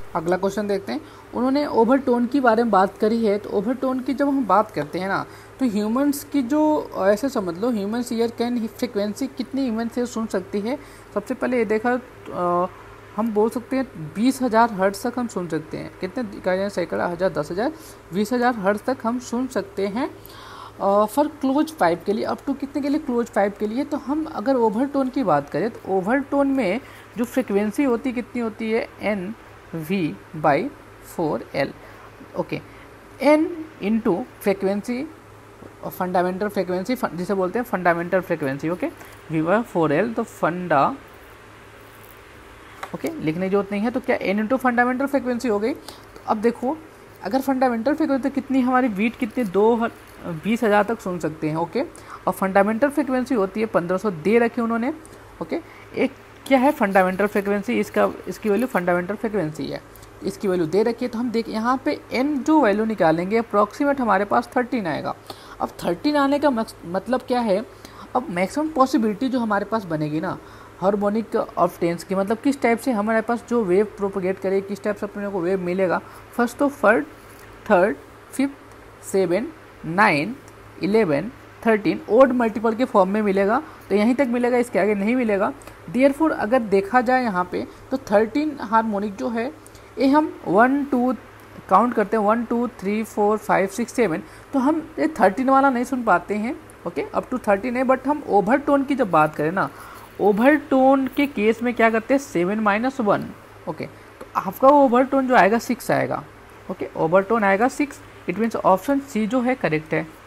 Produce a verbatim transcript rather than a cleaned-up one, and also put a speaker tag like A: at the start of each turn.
A: अगला क्वेश्चन देखते हैं। उन्होंने ओवरटोन की बारे में बात करी है, तो ओवरटोन की जब हम बात करते हैं ना, तो ह्यूमंस की जो, ऐसे समझ लो ह्यूमंस ईयर कैन फ्रिक्वेंसी कितनी ह्यूमंस ईयर सुन सकती है। सबसे पहले ये देखा, आ, हम बोल सकते हैं बीस हज़ार हर्ट्ज तक हम सुन सकते हैं। कितने इकाइयाँ, सैकड़ा, हज़ार, दस हज़ार, बीस हज़ार हर्ट्ज तक हम सुन सकते हैं फॉर क्लोज पाइप के लिए। अप टू कितने के लिए? क्लोज पाइप के लिए। तो हम अगर ओवरटोन की बात करें तो ओवरटोन में जो फ्रिक्वेंसी होती कितनी होती है? N V by four L. Okay, N into frequency, fundamental frequency जिसे बोलते हैं fundamental frequency. Okay, V by four L, तो फंडा, ओके okay, लिखने की जरूरत नहीं है। तो क्या एन इंटू फंडामेंटल फ्रिक्वेंसी हो गई। तो अब देखो, अगर फंडामेंटल फ्रिक्वेंसी कितनी, हमारी बीट कितनी, दो बीस हज़ार तक सुन सकते हैं। Okay okay? और फंडामेंटल फ्रिक्वेंसी होती है पंद्रह सौ, दे रखी उन्होंने। Okay okay? एक क्या है फंडामेंटल फ्रिक्वेंसी, इसका इसकी वैल्यू फंडामेंटल फ्रिक्वेंसी है, इसकी वैल्यू दे रखी है। तो हम देख यहाँ पे एन जो वैल्यू निकालेंगे अप्रॉक्सीमेट हमारे पास थर्टीन आएगा। अब थर्टीन आने का मतलब क्या है, अब मैक्सिमम पॉसिबिलिटी जो हमारे पास बनेगी ना हार्मोनिक ऑफ टेंस की, मतलब किस टाइप से हमारे पास जो वेव प्रोपोगेट करे, किस टाइप से अपने को वेव मिलेगा। फर्स्ट तो फर्ड, third, fifth, seven, nine, eleven, thirteen odd multiple के फॉर्म में मिलेगा। तो यहीं तक मिलेगा, इसके आगे नहीं मिलेगा। देयरफॉर अगर देखा जाए यहाँ पे, तो थर्टीन हार्मोनिक जो है ये हम वन टू काउंट करते हैं, one two three four five six seven, तो हम ये थर्टीन वाला नहीं सुन पाते हैं। ओके, अप टू थर्टीन है। बट हम ओवरटोन की जब बात करें ना, ओवरटोन के केस में क्या करते हैं, सेवन माइनस वन। ओके, तो आपका ओवरटोन जो आएगा सिक्स आएगा। ओके, ओवरटोन आएगा six. It means option C जो है करेक्ट है।